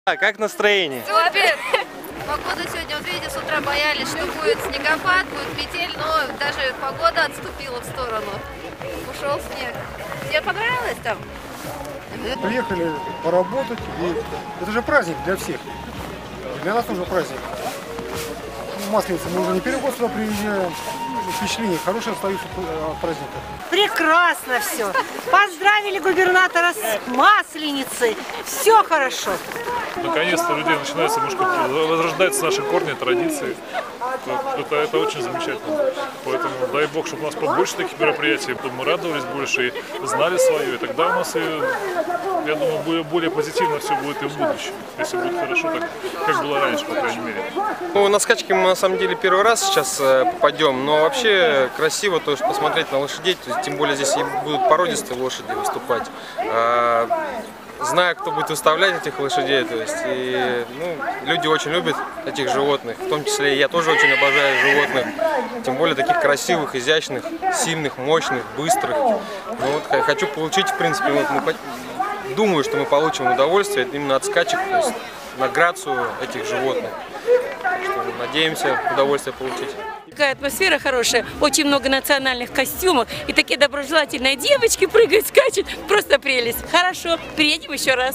А как настроение? Супер! Погода сегодня, вот видите, с утра боялись, что будет снегопад, будет метель, но даже погода отступила в сторону. Ушел снег. Тебе понравилось там? Приехали поработать, и это же праздник для всех. И для нас тоже праздник. Масленица, мы уже не первый год сюда приезжаем. Впечатление хорошее остаются от праздника. Прекрасно все. Поздравили губернатора с Масленицей. Все хорошо. Наконец-то у людей начинается немножко возрождаются наши корни, традиции. Это очень замечательно. Поэтому дай бог, чтобы у нас побольше таких мероприятий, чтобы мы радовались больше и знали свое. И тогда у нас, я думаю, более позитивно все будет и в будущем. Если будет хорошо, так как было раньше, по крайней мере. Ну, на скачки мы на самом деле первый раз сейчас попадем, но вообще красиво тоже посмотреть на лошадей, тем более здесь и будут породистые лошади выступать. Знаю, кто будет выставлять этих лошадей, то есть и, люди очень любят этих животных, в том числе и я тоже очень обожаю животных, тем более таких красивых, изящных, сильных, мощных, быстрых. Хочу получить, в принципе, думаю, что мы получим удовольствие именно от скачек, то есть на грацию этих животных. Так что надеемся удовольствие получить. Такая атмосфера хорошая, очень много национальных костюмов и такие доброжелательные девочки прыгают, скачут, просто прелесть. Хорошо, приедем еще раз.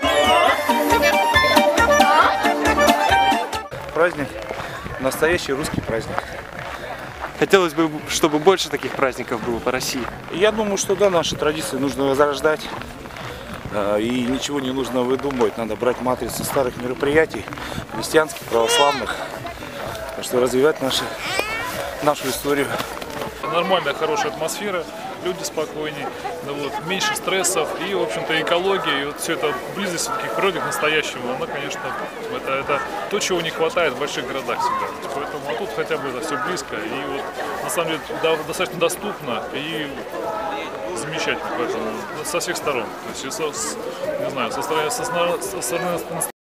Праздник, настоящий русский праздник. Хотелось бы, чтобы больше таких праздников было по России. Я думаю, что да, наши традиции нужно возрождать. И ничего не нужно выдумывать, надо брать матрицы старых мероприятий, христианских, православных, чтобы развивать нашу историю. Нормальная, хорошая атмосфера, люди спокойнее, меньше стрессов и, в общем-то, экология, и вот все это близость к природе, к настоящему, она, конечно, это то, чего не хватает в больших городах всегда. Поэтому тут хотя бы это все близко и на самом деле достаточно доступно и замечательно, поэтому со всех сторон. То есть, не знаю, со стороны